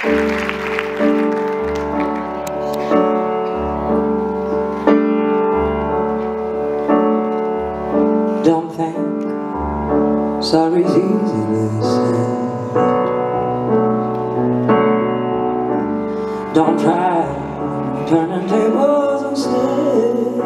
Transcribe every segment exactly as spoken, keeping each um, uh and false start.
Don't think sorry's easily said. Don't try turning tables instead.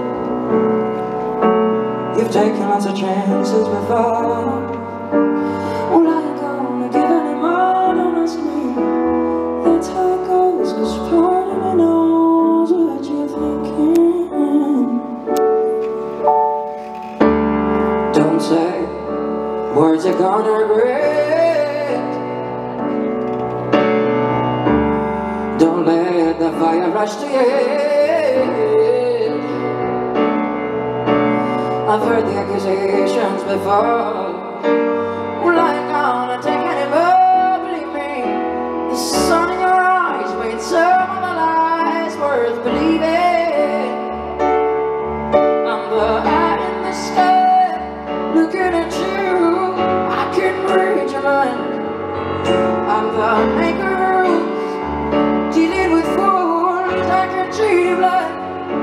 You've taken lots of chances before. Well, I ain't gonna give any more, don't ask me. That's how it goes, 'cause part of me knows what you're thinking. Don't say words you're gonna regret. Don't let the fire rush to your head. I've heard the accusations before. Well, I ain't gonna take any more, believe me. The sun in your eyes made some of the lies worth believing. I'm the eye in the sky, looking at you. I can read your mind. I'm the maker of rules, dealing with fools. I can treat you blind.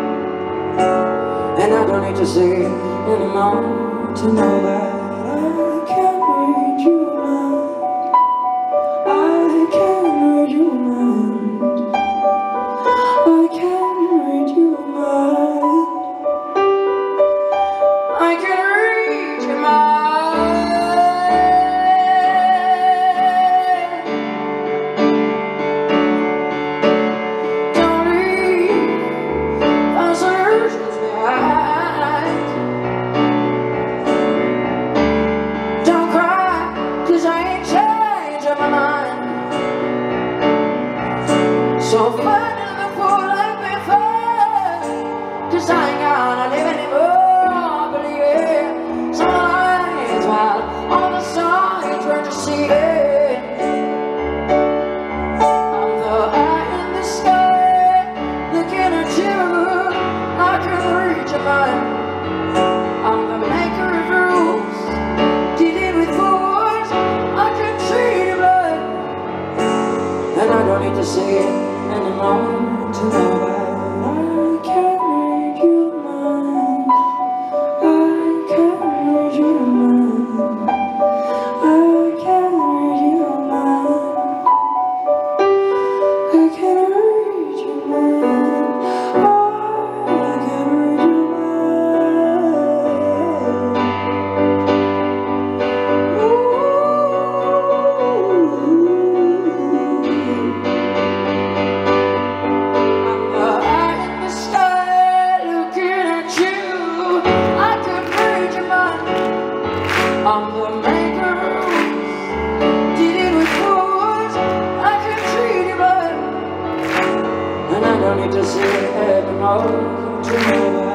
And I don't need to say anymore to know that I can read your mind. I can read your mind. I can read your mind. I can read your mind. Don't leave those illusions behind. Don't cry, 'cause I ain't changing my mind. So find another fool like me first, 'cause I ain't gonna live anymore, believe it. Some lies, while all the signs were deceiving. I'm the eye in the sky, looking at you. I can read your mind. I'm the maker of rules, dealing with fools. I can treat you right. And I don't need to say it anymore to know that I can read your mind. I can read your mind. I can read your mind. I can read your mind. I can read your mind. I'm the eye in the sky, looking at you. I can read your mind. I'm the maker of rules, dealing with fools. I can treat you right. And I don't need to say it anymore to know that